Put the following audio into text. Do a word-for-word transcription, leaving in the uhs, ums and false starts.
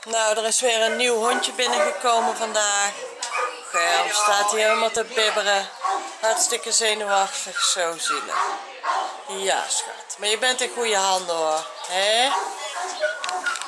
Nou, er is weer een nieuw hondje binnengekomen vandaag. Germ staat hier helemaal te bibberen. Hartstikke zenuwachtig, zo zielig. Ja, schat. Maar je bent in goede handen hoor. Hè?